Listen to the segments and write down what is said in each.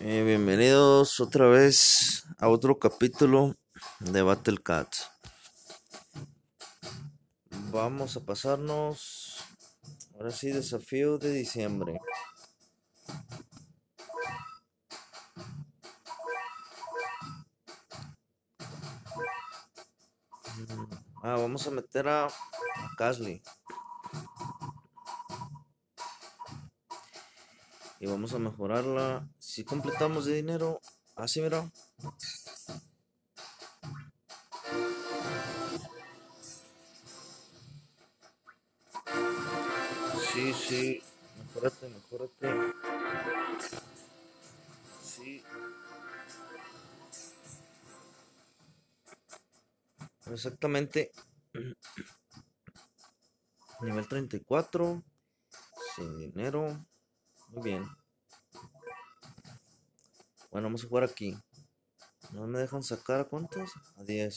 Bienvenidos otra vez a otro capítulo de Battle Cats. Vamos a pasarnos, ahora sí, desafío de diciembre. Vamos a meter a Casly y vamos a mejorarla. Si completamos de dinero, así mira. Sí, mejórate. Sí, exactamente. Nivel 34, sin dinero. Muy bien. Bueno, vamos a jugar aquí. No me dejan sacar a cuántos? A 10.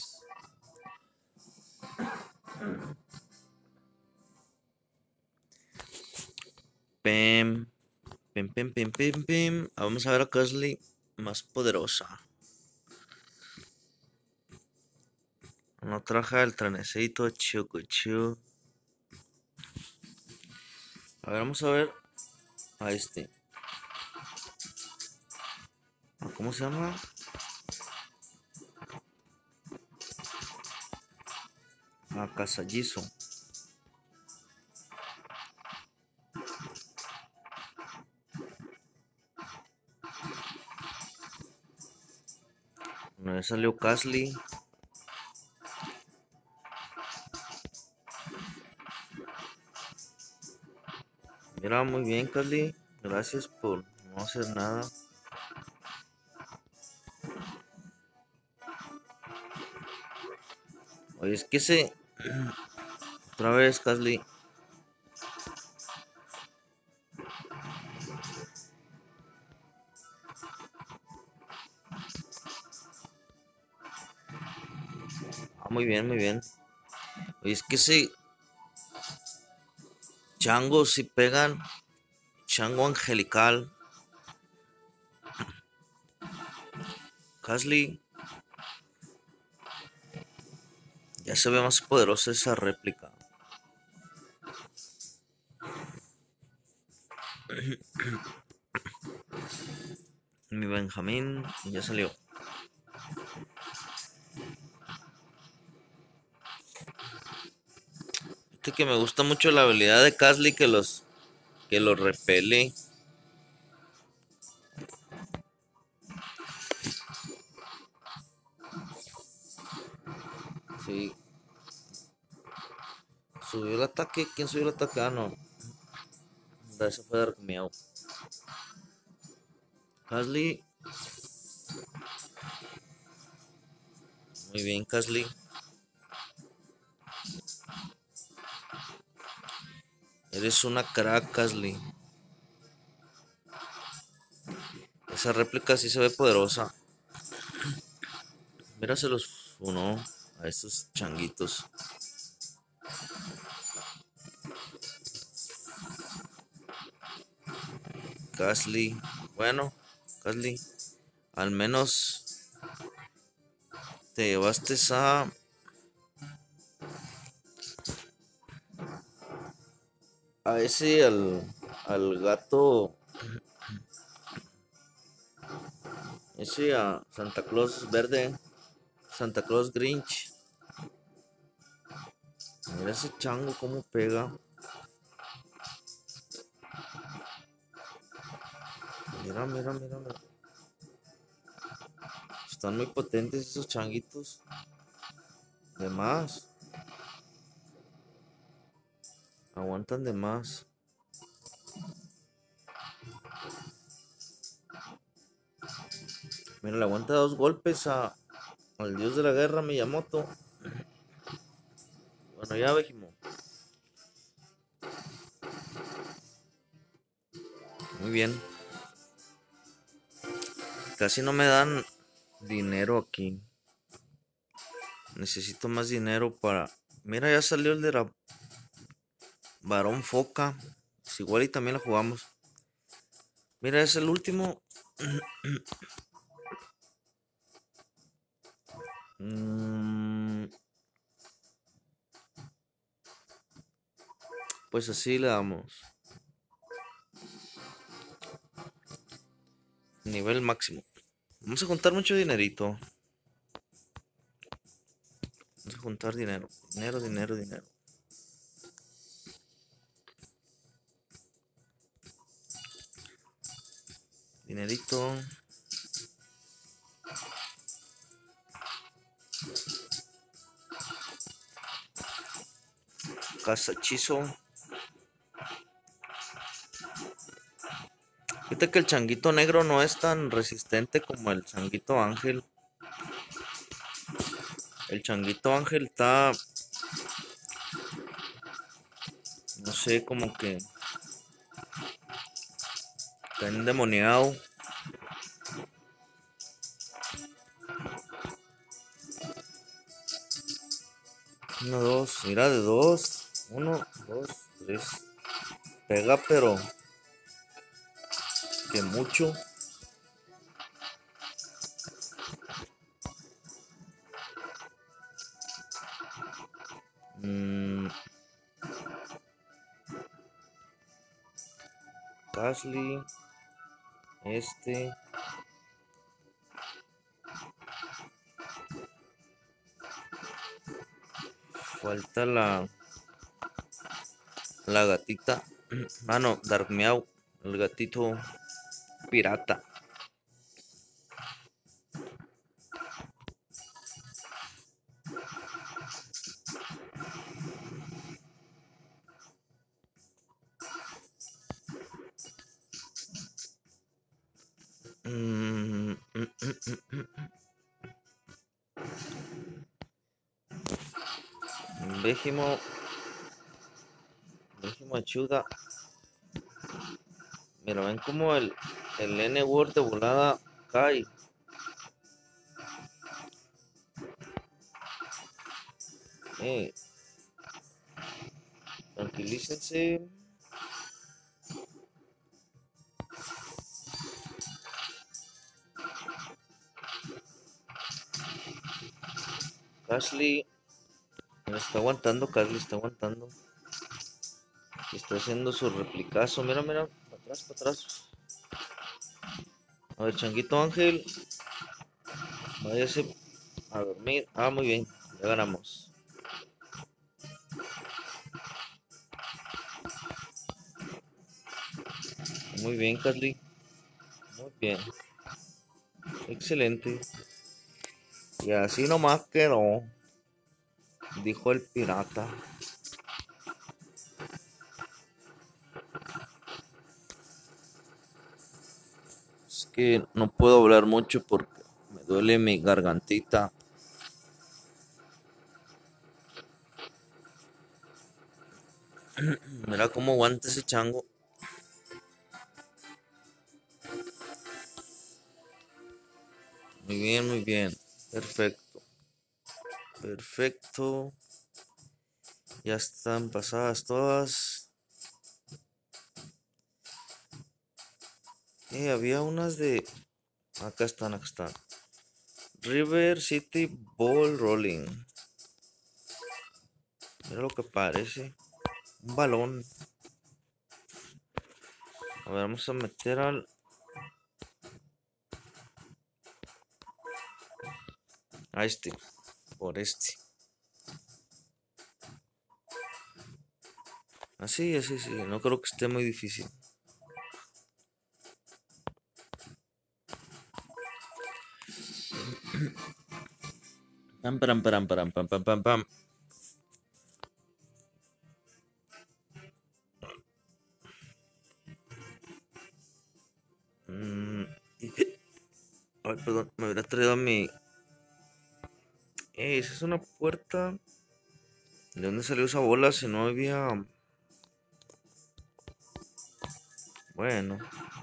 Pem, pem. Vamos a ver a Casly más poderosa. No traja el trenecito, chucuchu. A ver, vamos a ver a este. ¿Cómo se llama? A Casallizo. Bueno, ya salió Casly. Mira, muy bien, Casly. Gracias por no hacer nada. Oye, es que se... Otra vez, Casly. Muy bien, muy bien. Oye, es que ese chango si pegan. Chango angelical. Casly. Ya se ve más poderosa esa réplica. Mi Benjamín ya salió. Este que me gusta mucho la habilidad de Casly que los repele. Sí. Subió el ataque. ¿Quién subió el ataque? Ah, no. Ese fue Dark Meow. Casly. Muy bien, Casly. Eres una crack, Casly. Esa réplica sí se ve poderosa. Mira, se los funó a estos changuitos. Casly. Bueno, Casly. Al menos te llevaste a ese, al gato. Ese a Santa Claus verde. Santa Claus Grinch. Mira ese chango cómo pega. Mira. Están muy potentes esos changuitos. De más. Aguantan de más. Mira, le aguanta 2 golpes al dios de la guerra, Miyamoto. Bueno, ya vejimo. Muy bien. Casi no me dan dinero aquí. Necesito más dinero para... Mira, ya salió el de la Barón Foca. Es igual y también la jugamos. Mira, es el último. Pues así le damos. Nivel máximo. Vamos a juntar mucho dinerito. Vamos a juntar dinero. Dinero, dinero, dinero. Dinerito. Casa hechizo. Fíjate que el changuito negro no es tan resistente como el changuito ángel. El changuito ángel está, no sé, como que está endemoniado. Uno, dos, mira de dos. Uno, dos, tres. Pega, pero que mucho. Gasly. Falta la gatita. Ah, no, Dark Meow. El gatito pirata. Vejimo. Vejimo ayuda. Mira, ven como el N-Word de volada cae. Tranquilícense. Ashley está aguantando, Carly está aguantando. Está haciendo su replicazo. Mira, mira, para atrás, para atrás. A ver, Changuito Ángel, váyase a dormir. Ah, muy bien, ya ganamos. Muy bien, Carly. Muy bien. Excelente. Y así nomás quedó, dijo el pirata. Es que no puedo hablar mucho porque me duele mi gargantita. Mira cómo aguanta ese chango. Muy bien, muy bien. Perfecto. Perfecto. Ya están pasadas todas. Había unas de... Acá están, acá están. River City Ball Rolling. Mira lo que parece. Un balón. A ver, vamos a meter al... A este. Por este. Así, así, sí. No creo que esté muy difícil. Pam, pam, pam, pam, pam, pam, pam, pam. Ay, perdón, me hubiera traído a mi... esa es una puerta. ¿De dónde salió esa bola si no había...? Bueno.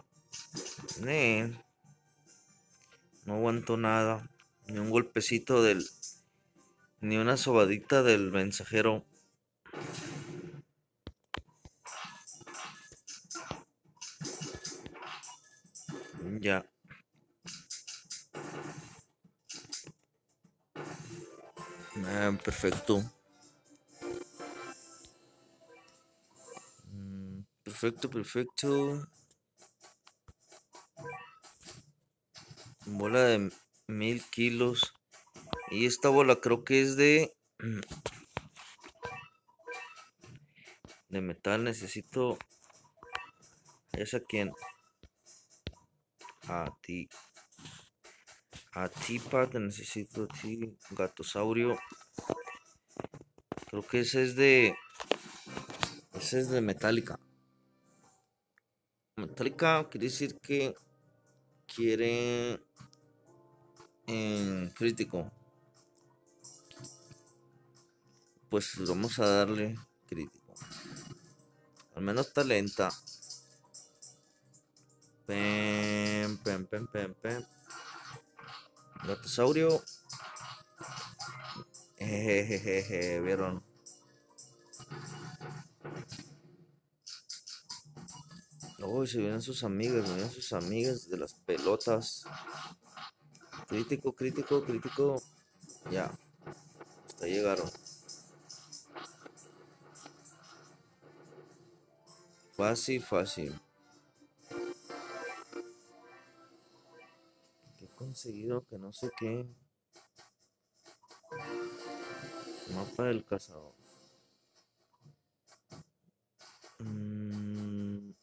No aguantó nada. Ni un golpecito del... Ni una sobadita del mensajero. Ya. Perfecto. Perfecto, perfecto. Bola de 1000 kilos. Y esta bola creo que es de metal. Necesito. ¿Es a quién? A ti. A ti, Pat. Necesito a ti. Gatosaurio. Creo que ese es de. Ese es de Metallica. Metallica quiere decir que quiere en crítico. Pues vamos a darle crítico. Al menos está lenta. Pem, pem, pem, pem, pem. Gatosaurio. Jejejeje, vieron. Uy, se vienen sus amigas de las pelotas. Crítico, crítico, crítico. Ya, hasta llegaron. Fácil, fácil. ¿Qué he conseguido? Que no sé qué. Mapa del cazador. Mm,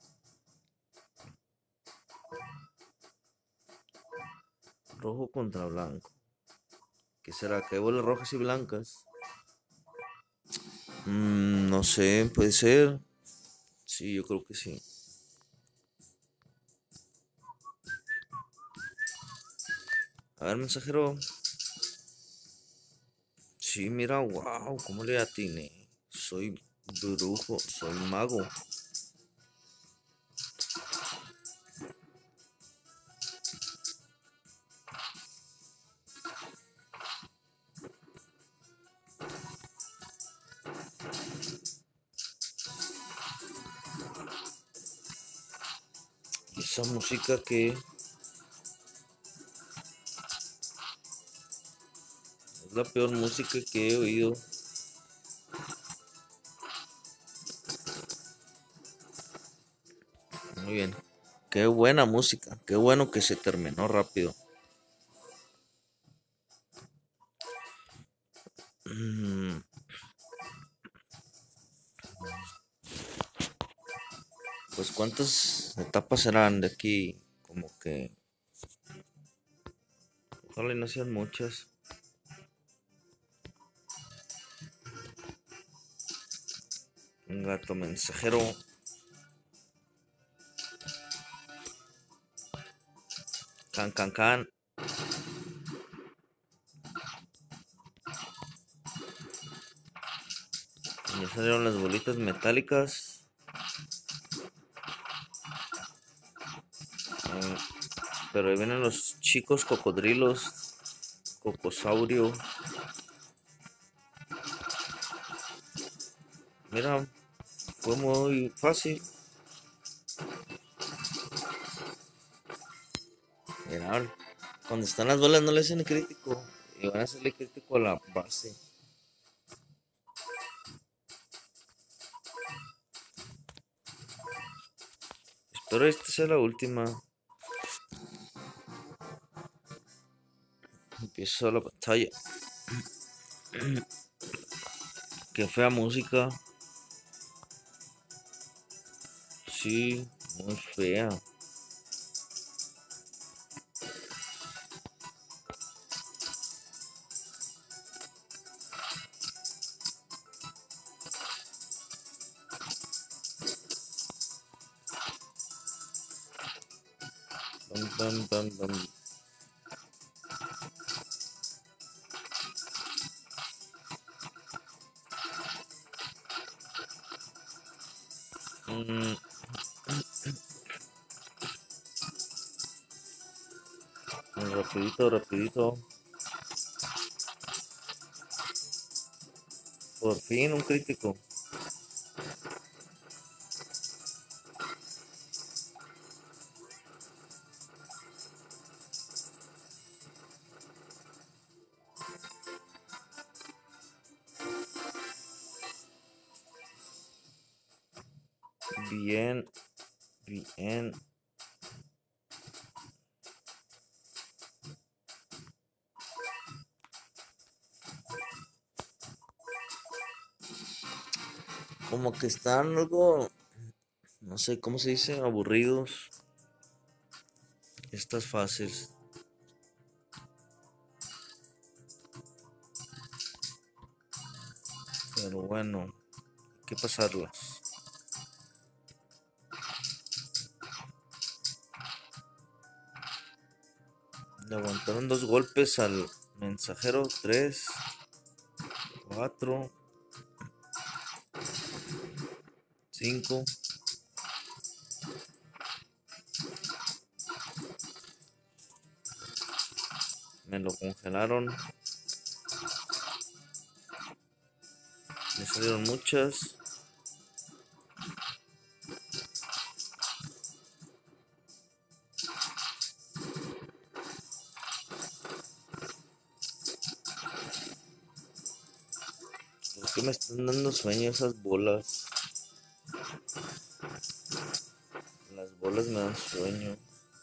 rojo contra blanco. ¿Qué será? ¿Que hay bolas rojas y blancas? No sé, puede ser. Sí, yo creo que sí. A ver, mensajero. Sí, mira, wow, ¿cómo le atiné? Soy brujo, soy mago. Esa música que es la peor música que he oído. Muy bien. Qué buena música. Qué bueno que se terminó rápido. Mm, Pues cuántas etapas serán de aquí. Como que ojalá y no sean muchas. Un gato mensajero. Can, can, can. Ya salieron las bolitas metálicas. Mm, Pero ahí vienen los chicos cocodrilos. Cocosaurio. Mira, fue muy fácil. Mira, cuando están las bolas no le hacen crítico. Y van a hacerle crítico a la base. Espero esta sea la última. Empieza la batalla. Qué fea música. Sí, muy fea. Bam, bam, bam, bam. Mm, Rapidito, rapidito. Por fin un crítico. Bien, bien. Como que están algo, no sé cómo se dice, aburridos. Estas fases. Pero bueno, hay que pasarlas. Le aguantaron 2 golpes al mensajero. 3, 4, 5. Me lo congelaron. Me salieron muchas. ¿Por qué me están dando sueño esas bolas? Las bolas me dan sueño.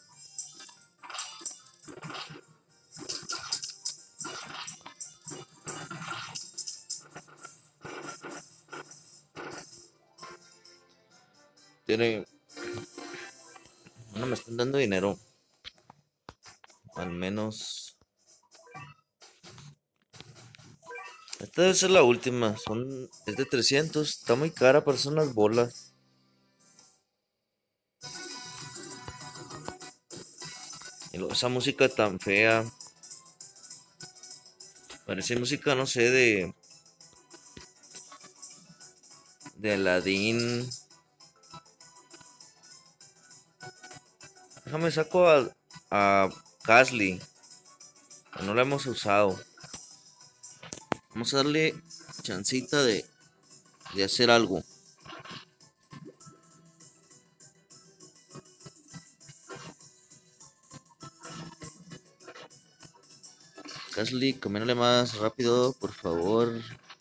Tiene... No me están dando dinero. Al menos... Esta debe ser la última. Es de 300. Está muy cara para hacer unas bolas. Y luego esa música tan fea. Parece música, no sé, de Aladdin. Déjame saco a Casly. Que no la hemos usado. Vamos a darle chancita de hacer algo. Casly, camínale más rápido, por favor.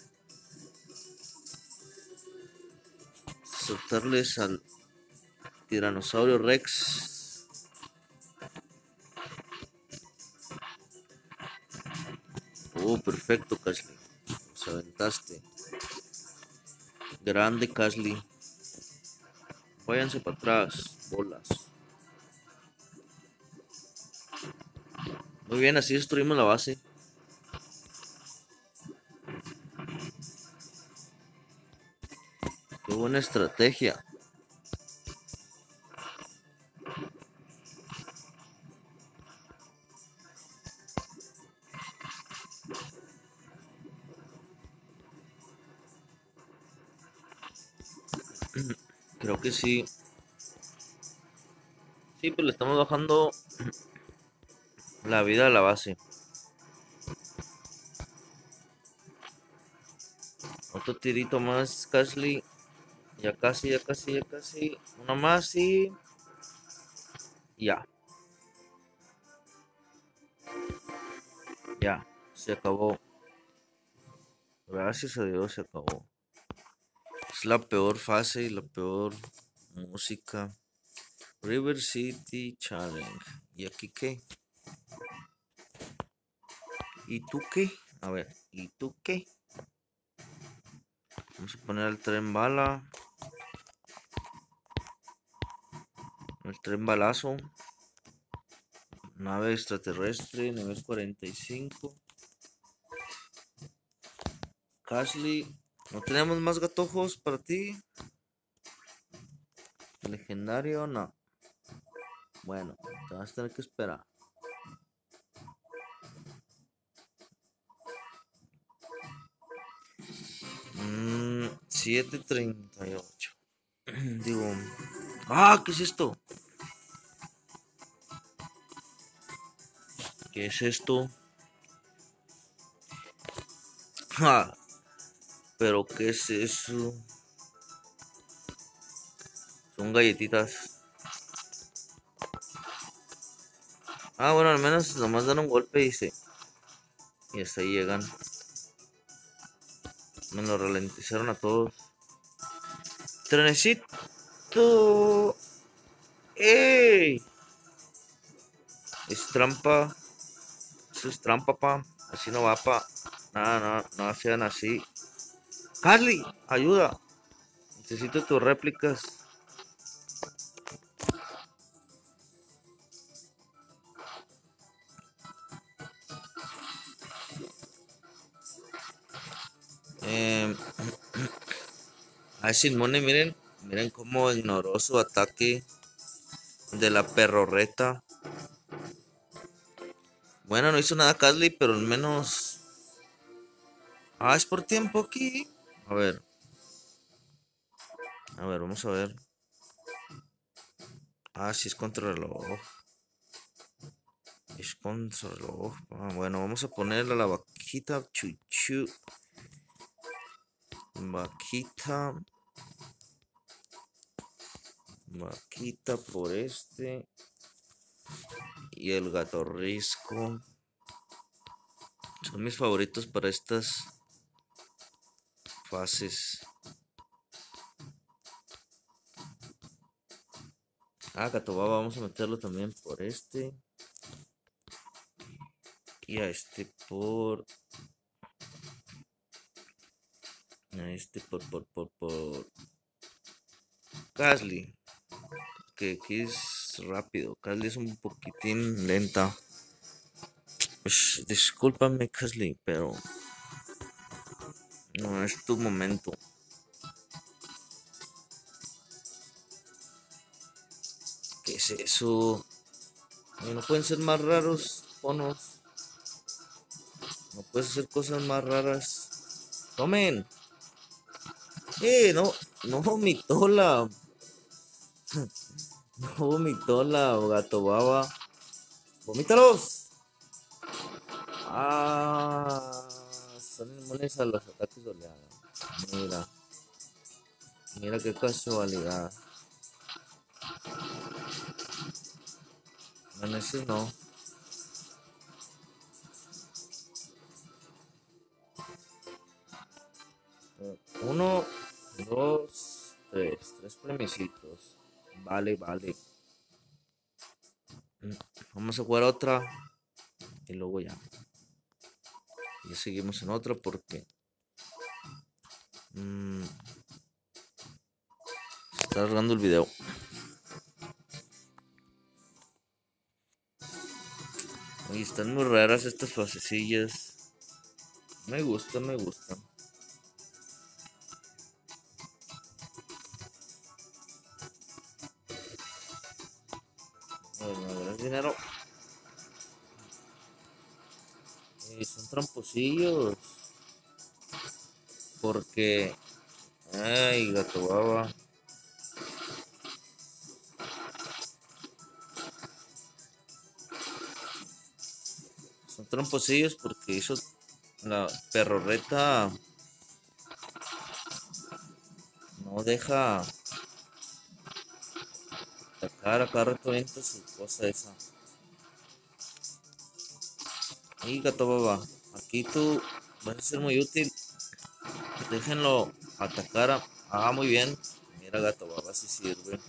Soltarles al Tiranosaurio Rex. Oh, perfecto, Casly. Nos aventaste. Grande, Casly. Váyanse para atrás, bolas. Muy bien, así destruimos la base. Qué buena estrategia. Creo que sí. Sí, pues le estamos bajando la vida a la base. Otro tirito más, Casly. Ya casi, ya casi, ya casi. Una más y... Ya. Ya. Se acabó. Gracias a Dios se acabó. Es la peor fase y la peor música. River City Challenge. ¿Y aquí qué? ¿Y tú qué? A ver, ¿y tú qué? Vamos a poner el tren bala. El tren balazo. Nave extraterrestre, nivel 45. Casly. ¿No tenemos más gatojos para ti? Legendario, no. Bueno, te vas a tener que esperar. 7:38. Digo. ¡Ah! ¿Qué es esto? ¿Qué es esto? ¡Ja! ¿Pero qué es eso? Son galletitas. Ah, bueno, al menos nomás dan un golpe y hasta ahí llegan. Me lo ralentizaron a todos. Trenecito Gato. ¡Ey! Es trampa. Eso es trampa, pa. Así no va, pa. Nada, no, no sean así. Carly, ayuda. Necesito tus réplicas. A Simone, miren. Miren cómo ignoró su ataque de la perrorreta. Bueno, no hizo nada Carly, pero al menos... Ah, es por tiempo aquí. A ver, vamos a ver. Ah, sí, es contrarreloj. Es contrarreloj. Ah, bueno, vamos a ponerle a la vaquita. Chuchu. Vaquita. Vaquita por este. Y el gato risco. Son mis favoritos para estas fases. Ah, gato baba, vamos a meterlo también por este. Y a este por... A este por... Casly. Que aquí es rápido. Casly es un poquitín lenta. Pues, discúlpame, Casly, pero... No es tu momento. ¿Qué es eso? No pueden ser más raros, ponos. No puedes hacer cosas más raras. ¡Tomen! No, no vomitola. No vomitola, gato baba. ¡Vomítalos! Ah, son inmunes a los ataques de oleada. Mira, mira qué casualidad. Bueno, ese no. Uno, dos, tres. Tres premisitos. Vale, vale. Vamos a jugar otra. Y luego ya. Ya seguimos en otra porque... se está alargando el video. Oye, están muy raras estas fasecillas. Me gustan, me gustan. A ver, ¿me darás dinero? Son tramposillos. Porque... Ay, gato baba. Son tramposillos porque hizo la perrorreta. No deja atacar a cada rato avienta su cosa esa. Y gato baba, aquí tú vas a ser muy útil. Déjenlo atacar. Ah, muy bien. Mira, gato baba, si sirve.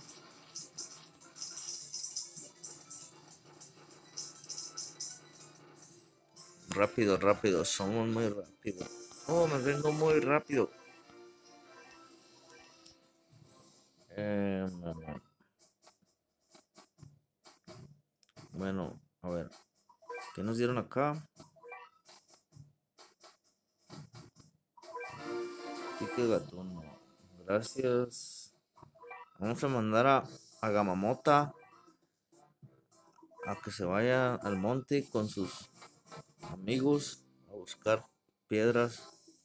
Rápido, rápido, somos muy rápido. Oh, me vengo muy rápido. Bueno, a ver. ¿Qué nos dieron acá? Tique gatuno. Gracias. Vamos a mandar a Gamamota a que se vaya al monte con sus amigos a buscar piedras.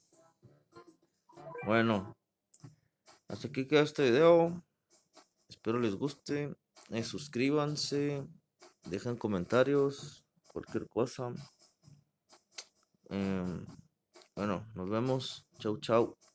Bueno, hasta aquí queda este video. Espero les guste. Suscríbanse. Dejen comentarios. Cualquier cosa. Bueno, nos vemos. Chau, chau.